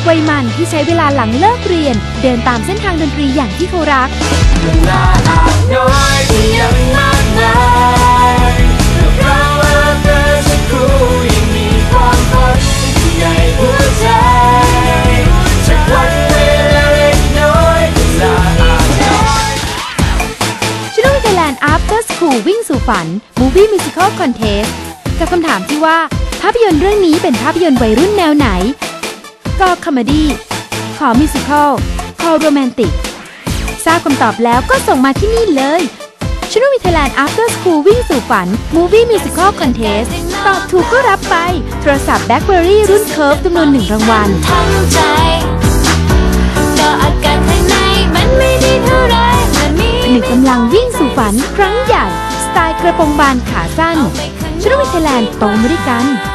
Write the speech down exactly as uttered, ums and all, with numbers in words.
วัยมันที่ใช้เวลาหลังเลิกเรียนเดินตามเส้นทางดนตรีอย่างที่เขารักเวลาอาจน้อยที่ยังมากมายแต่เราอาจเดินสักครู่ยังมีความฝันใหญ่หัวใจจากวันเวลาเล็กน้อยเวลาอาจน้อยชโนไทยแลนด์ After School วิ่งสู่ฝัน Movie Musical Contest กับคำถามที่ว่าภาพยนตร์เรื่องนี้เป็นภาพยนตร์วัยรุ่นแนวไหนกอคอมเมดี้ขอมิวสิคอลคอโรแมนติกทราบคำตอบแล้วก็ส่งมาที่นี่เลยชโนไทยแลนด์ After School วิ่งสู่ฝัน Movie Musical Contest ตอบถูกก็รับไปโทรศัพท์ BlackBerry รุ่นเคิร์ฟจำนวนหนึ่งรางวัลหนึ่งกำลังวิ่งสู่ฝันครั้งใหญ่สไตล์กระโปรงบานขาสั้นชโนไทยแลนด์โตมาด้วยกัน